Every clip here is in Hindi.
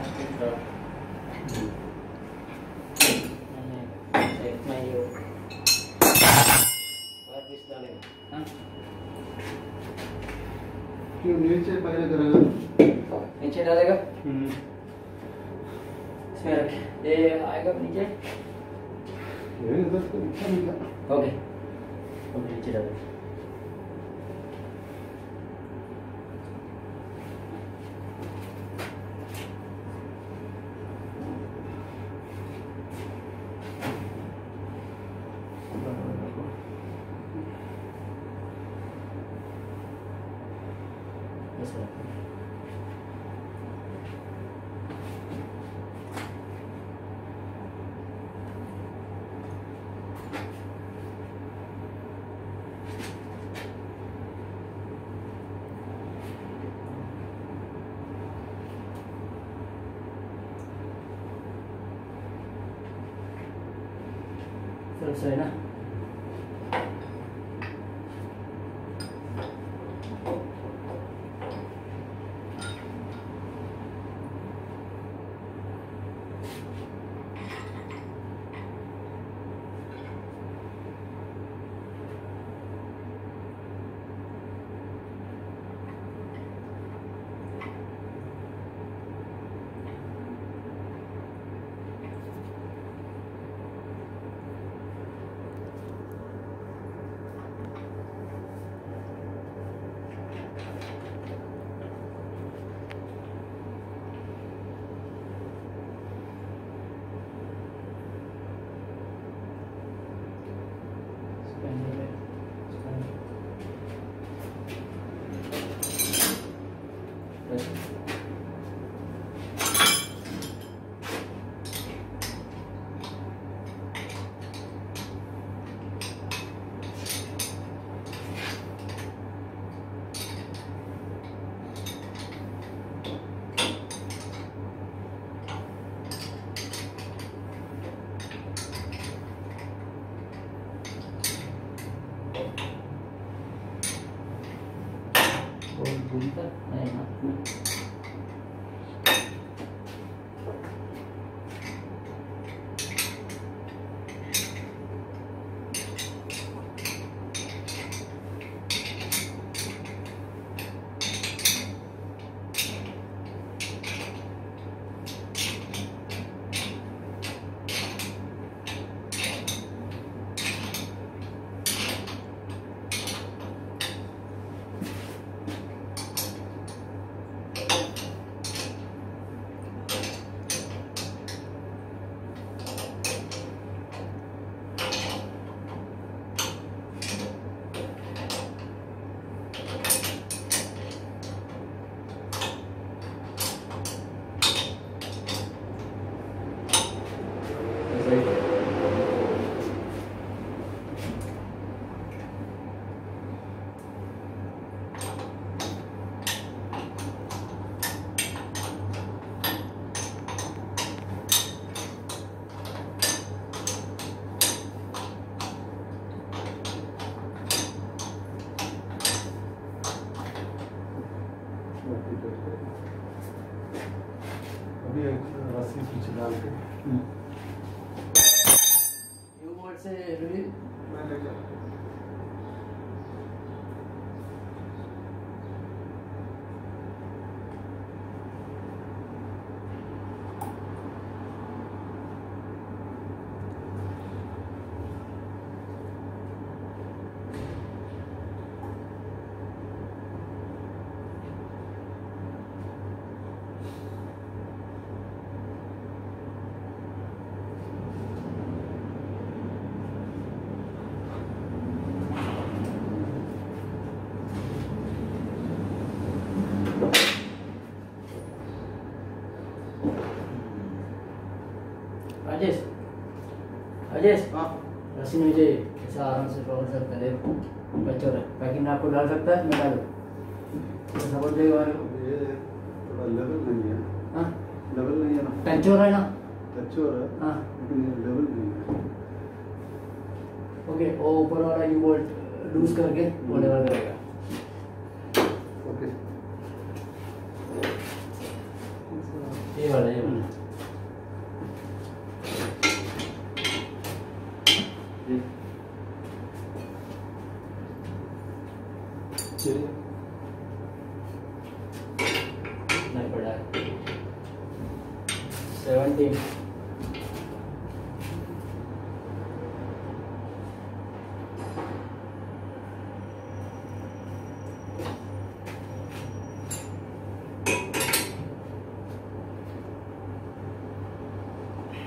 मैं ये वायर डालेगा। हाँ क्यों नीचे पहले करेगा? नीचे डालेगा। इसमें रख, ये आएगा नीचे। ये इधर से ऊपर निकला। ओके ओके नीचे डालेगा। selesai ना। Buntar, enak. अभी रस्सी पीछे डाल के यू बोर्ड से रिलीज मैं ले जाऊँ। राजेश राजेश हाँ रस्सी में मुझे ऐसा आराम से पकड़ सकता है। बच्चों है पैकिंग आपको डाल सकता है, मैं डालूँ तो सपोर्ट देगा हमारे को। ये थोड़ा लेवल नहीं है। हाँ लेवल नहीं है ना, टच हो रहा है ना। टच हो रहा है हाँ लेकिन ये लेवल नहीं है। ओके, वो ऊपर वाला यू बोल्ट लूज करके वो लेवल करेगा। ओके ये वाला ये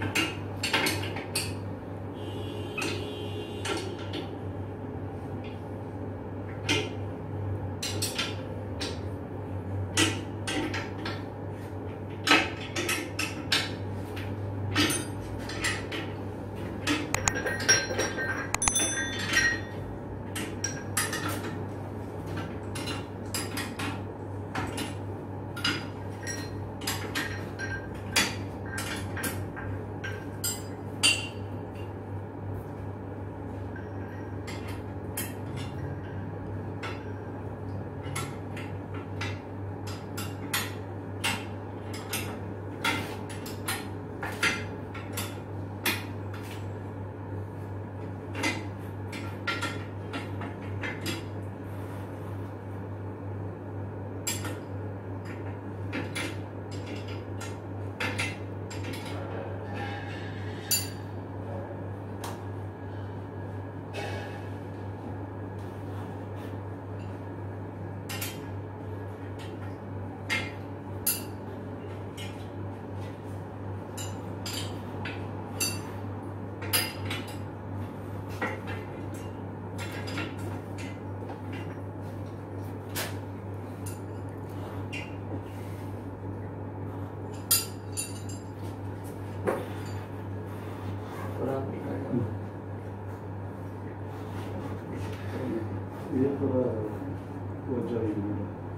ये थोड़ा वो चाहिए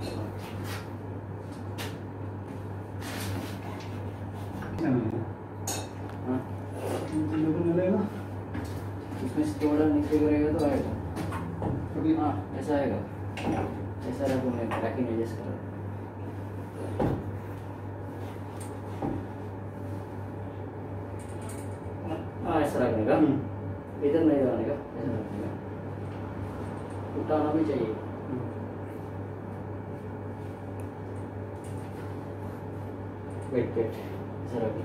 क्या नहीं है? हाँ, लेवल मिलेगा इसमें से थोड़ा नीचे करेगा तो आएगा। अभी हाँ, ऐसा आएगा। ऐसा रखो, मैं ट्रैकिंग एडजस्ट कर रहा हूँ। हाँ, ऐसा रखने का, इधर नहीं लगाने का, ऐसा रखने का। उठाना भी चाहिए। वेट वेट, ऐसा रखिए।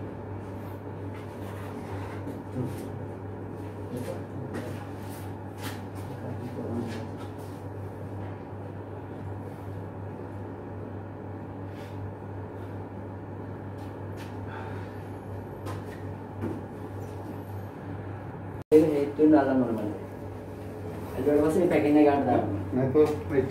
itu dalam normal. Ada masih pakainya kan dah. मैं तो वेट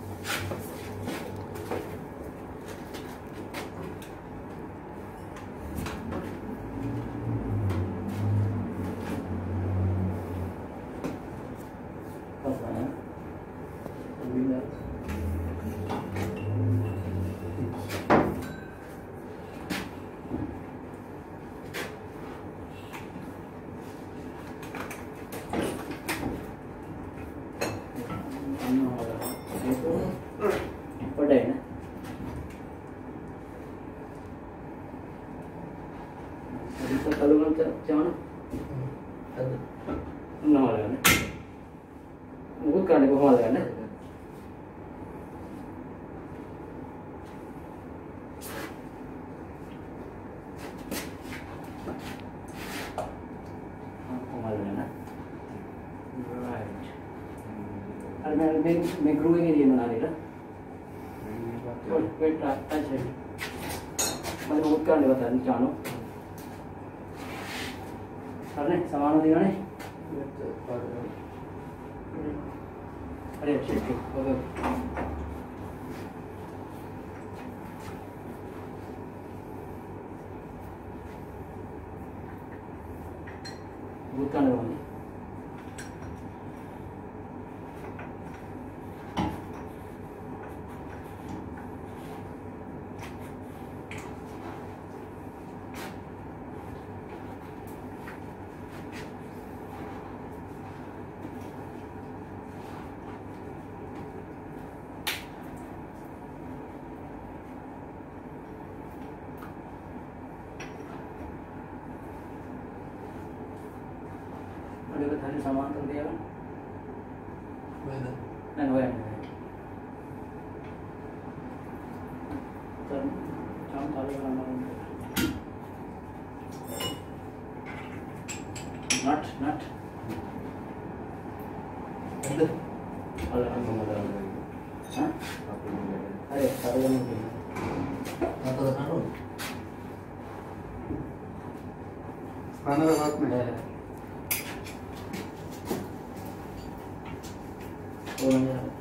Apa ya? Bila पड़ा है ना, अभी तो कल चावल ना हो रहा है ना, मुझे करने को हो रहा है ना, हो रहा है ना, right, और मैं ग्रूइंग के लिए बना रही ना, वेट टच है, मतलब मुझे करने बता नहीं चाहो, करने सामान दिखाने, अरे ठीक ठीक, ओके, मुझे करने वाली अगर थाने सामान तो दिया ना वो है तो काम चालू करना नट हाँ अरे सारे जन खाना का हाथ में है। वो नहीं आ रहा।